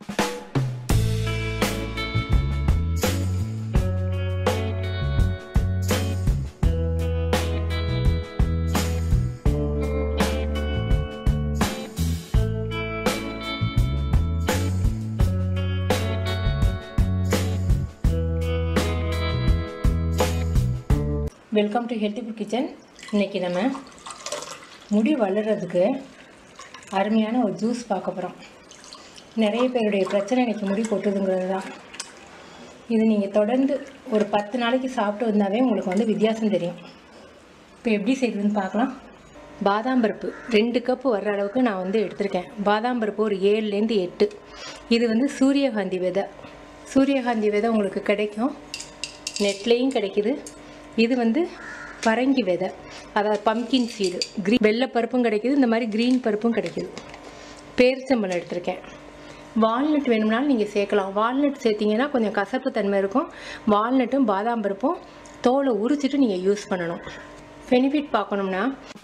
Welcome to healthy food kitchen. இன்றைக்கி நம்ம முடி வளர்கிறதுக்கு அருமையான ஒரு ஜூஸ் பார்க்க போகிறோம். நிறைய பேருடைய பிரச்சனை இன்றைக்கி முடி கொட்டுதுங்கிறது தான். இது நீங்கள் தொடர்ந்து ஒரு 10 நாளைக்கு சாப்பிட்டு வந்தாவே உங்களுக்கு வந்து வித்தியாசம் தெரியும். இப்போ எப்படி செய்யுதுன்னு பார்க்கலாம். பாதாம் பருப்பு 2 கப்பு வர்ற அளவுக்கு நான் வந்து எடுத்திருக்கேன். பாதாம் பருப்பு ஒரு 7லேருந்து 8. இது வந்து சூரியகாந்தி விதை. சூரியகாந்தி விதை உங்களுக்கு கிடைக்கும், நெட்லேயும் கிடைக்கிது. இது வந்து பரங்கி விதை, அதாவது பம்கின் சீடு. வெள்ளை பருப்பும் கிடைக்கிது, இந்த மாதிரி க்ரீன் பருப்பும் கிடைக்கிது. பேரிச்சம்பழம் எடுத்திருக்கேன். வால்நட் வேணும்னாலும் நீங்கள் சேர்க்கலாம். வால்நட் சேர்த்திங்கன்னா கொஞ்சம் கசப்பு தன்மை இருக்கும். வால்நட்டும் பாதாம் பருப்பும் தோலை உரிச்சிட்டு நீங்கள் யூஸ் பண்ணணும். பெனிஃபிட் பார்க்கணும்னா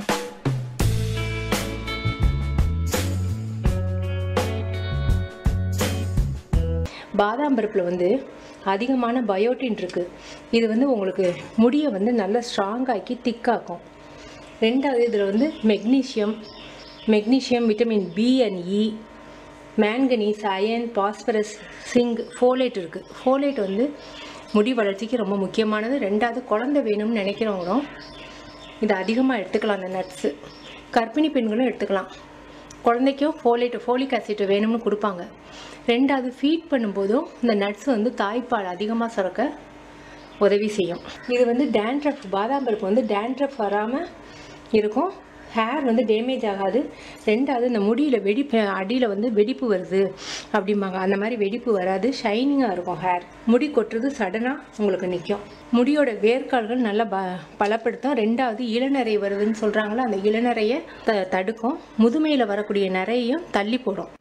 பாதாம் பருப்பில் வந்து அதிகமான பயோட்டின் இருக்குது. இது வந்து உங்களுக்கு முடியை வந்து நல்லா ஸ்ட்ராங்காக்கி திக்காக்கும். ரெண்டாவது இதில் வந்து magnesium, vitamin B and E, manganese, iron, phosphorus, zinc, folate இருக்குது. ஃபோலேட் வந்து முடி வளர்ச்சிக்கு ரொம்ப முக்கியமானது. ரெண்டாவது குழந்தை வேணும்னு நினைக்கிறவங்களும் இதை அதிகமாக எடுத்துக்கலாம். அந்த நட்ஸு கர்ப்பிணி பெண்களும் எடுத்துக்கலாம். குழந்தைக்கும் ஃபோலிக் ஆசிட் வேணும்னு கொடுப்பாங்க. ரெண்டாவது ஃபீட் பண்ணும்போதும் இந்த நட்ஸ் வந்து தாய்ப்பால் அதிகமாக சுரக்க உதவி செய்யும். இது வந்து டேண்ட்ரஃப், பாதாம் பருப்பு வந்து டேண்ட்ரஃப் வராமல் இருக்கும். ஹேர் வந்து டேமேஜ் ஆகாது. ரெண்டாவது இந்த முடியில் அடியில் வந்து வெடிப்பு வருது அப்படிம்பாங்க, அந்த மாதிரி வெடிப்பு வராது. ஷைனிங்காக இருக்கும் ஹேர். முடி கொட்டுறது சடனாக உங்களுக்கு நிற்கும். முடியோட வேர்க்கால்கள் நல்லா பலப்படுத்தும். ரெண்டாவது இளநரை வருதுன்னு சொல்கிறாங்களோ, அந்த இளநரையை தடுக்கும். முதுமையில் வரக்கூடிய நரையையும் தள்ளி போடும்.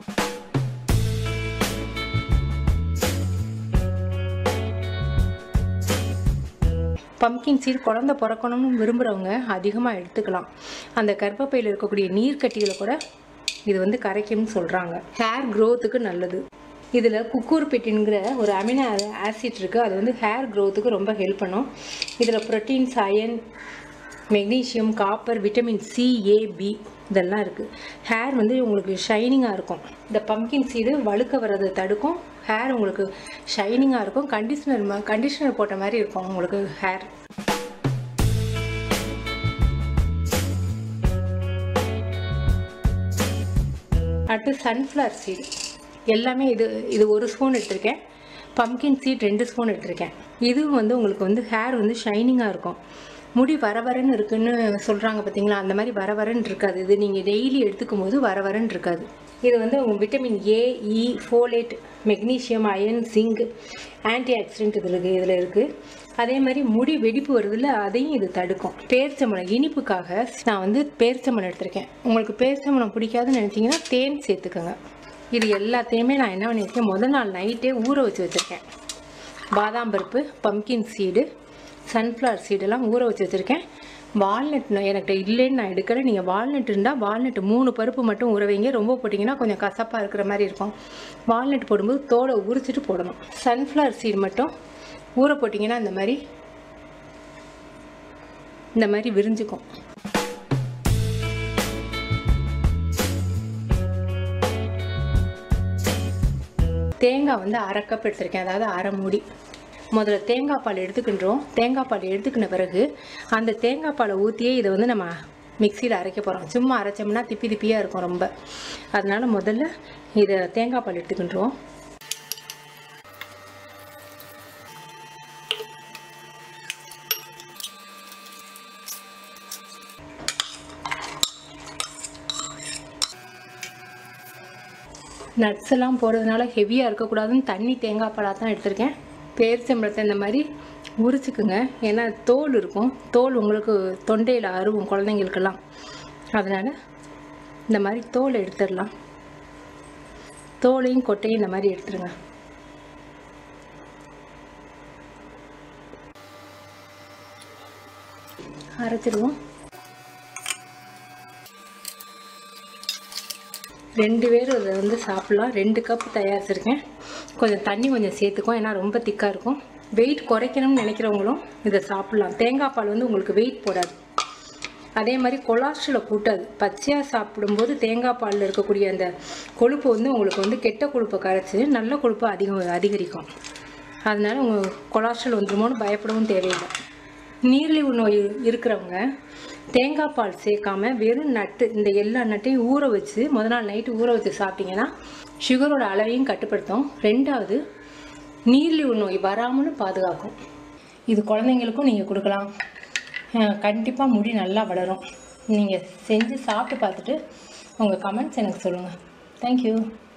பம்கின் சீட் குழந்தை பிறக்கணும்னு விரும்புகிறவங்க அதிகமாக எடுத்துக்கலாம். அந்த கர்ப்பப்பையில் இருக்கக்கூடிய நீர்க்கட்டிகளை கூட இது வந்து கரைக்கும்னு சொல்கிறாங்க. ஹேர் க்ரோத்துக்கு நல்லது. இதில் குக்கூர்பெட்டின்கிற ஒரு அமினோ ஆசிட் இருக்குது. அது வந்து ஹேர் க்ரோத்துக்கு ரொம்ப ஹெல்ப் பண்ணும். இதில் proteins, iron, magnesium, copper, vitamin C, A, B இதெல்லாம் இருக்குது. ஹேர் வந்து உங்களுக்கு ஷைனிங்காக இருக்கும். இந்த பம்கின் சீடு வழுக்க வர்றதை தடுக்கும். ஹேர் உங்களுக்கு ஷைனிங்காக இருக்கும். கண்டிஷனர் போட்ட மாதிரி இருக்கும் உங்களுக்கு ஹேர். அடுத்து சன்ஃப்ளவர் சீடு. எல்லாமே இது 1 ஸ்பூன் எடுத்திருக்கேன். பம்கின் சீட் 2 ஸ்பூன் எடுத்திருக்கேன். இதுவும் வந்து உங்களுக்கு வந்து ஹேர் வந்து ஷைனிங்காக இருக்கும். முடி வரவரன்னு இருக்குன்னு சொல்கிறாங்க பார்த்தீங்களா, அந்த மாதிரி வரவரன்னு இருக்காது. இது நீங்கள் டெய்லி எடுத்துக்கும் போது வரவரன்னு இருக்காது. இது வந்து vitamin A, E, folate, magnesium, iron, zinc, antioxidant இதில் இருக்குது. அதே மாதிரி முடி வெடிப்பு வருதில்ல, அதையும் இது தடுக்கும். பேரிச்சம்பழம் இனிப்புக்காக நான் வந்து பேரிச்சம்பழம் எடுத்திருக்கேன். உங்களுக்கு பேரிச்சம்பழம் பிடிக்காதுன்னு நினச்சிங்கன்னா தேன் சேர்த்துக்கோங்க. இது எல்லாத்தையுமே நான் என்ன பண்ணியிருக்கேன், முதல் நாள் நைட்டே ஊற வச்சுருக்கேன். பாதாம் பருப்பு, பம்கின் சீடு, சன்ஃப்ளவர் சீடெல்லாம் ஊற வச்சுருக்கேன். வால்நட் எனக்கு இல்லைன்னு நான் எடுக்கலை. நீங்கள் வால்நட் இருந்தால் வால்நட்டு 3 பருப்பு மட்டும் ஊற வைங்க. ரொம்ப போட்டிங்கன்னா கொஞ்சம் கசப்பாக இருக்கிற மாதிரி இருக்கும். வால்நட் போடும்போது தோலை உரிச்சிட்டு போடணும். சன்ஃப்ளவர் சீடு மட்டும் ஊற போட்டிங்கன்னா இந்த மாதிரி விரிஞ்சுக்கும். தேங்காய் வந்து 1/2 கப் எடுத்திருக்கேன், அதாவது 1/2 மூடி. முதல்ல தேங்காய் பால் எடுத்துக்கின்றோம். தேங்காய் பால் எடுத்துக்கின பிறகு அந்த தேங்காய் பாலை ஊற்றியே இதை வந்து நம்ம மிக்சியில் அரைக்க போகிறோம். சும்மா அரைச்சோம்னா திப்பியாக இருக்கும் ரொம்ப. அதனால முதல்ல இதை தேங்காய் பால் எடுத்துக்கின்றோம். நட்ஸ் எல்லாம் போடுறதுனால ஹெவியாக இருக்கக்கூடாதுன்னு தண்ணி தேங்காய் பாலாக தான் எடுத்திருக்கேன். பேரிச்சம்பழத்தை இந்த மாதிரி உரிச்சுக்குங்க. ஏன்னா தோல் இருக்கும். தோல் உங்களுக்கு தொண்டையில் அருவும் குழந்தைங்களுக்கெல்லாம். அதனால் இந்த மாதிரி தோல் எடுத்துடலாம். தோலையும் கொட்டையும் இந்த மாதிரி எடுத்துருங்க. அரைச்சிடுவோம். 2 பேர் இதை வந்து சாப்பிட்லாம். 2 கப் தயாரிச்சிருக்கேன். கொஞ்சம் தண்ணி கொஞ்சம் சேர்த்துக்கும், ஏன்னா ரொம்ப திக்காக இருக்கும். வெயிட் குறைக்கணும்னு நினைக்கிறவங்களும் இதை சாப்பிட்லாம். தேங்காய் பால் வந்து உங்களுக்கு வெயிட் போடாது. அதே மாதிரி கொலாஸ்ட்ரலை கூட்டாது. பச்சையாக சாப்பிடும்போது தேங்காய் பாலில் இருக்கக்கூடிய அந்த கொழுப்பு வந்து உங்களுக்கு வந்து கெட்ட கொழுப்பை கரைச்சி நல்ல கொழுப்பை அதிகரிக்கும். அதனால உங்கள் கொலாஸ்ட்ரல் வந்துருமோன்னு பயப்படவும் தேவையில்லை. நீரிழிவு நோய் இருக்கிறவங்க தேங்காய் பால் சேர்க்காம வெறும் நட்டு, இந்த எல்லா நட்டையும் ஊற வச்சு முதல் நாள் நைட்டு ஊற வச்சு சாப்பிட்டிங்கன்னா சுகரோட அளவையும் கட்டுப்படுத்தும். 2வது நீரிழிவு நோய் வராமலும் பாதுகாக்கும். இது குழந்தைங்களுக்கும் நீங்கள் கொடுக்கலாம். கண்டிப்பாக முடி நல்லா வளரும். நீங்கள் செஞ்சு சாப்பிட்டு பார்த்துட்டு உங்கள் கமெண்ட்ஸ் எனக்கு சொல்லுங்கள். தேங்க்யூ.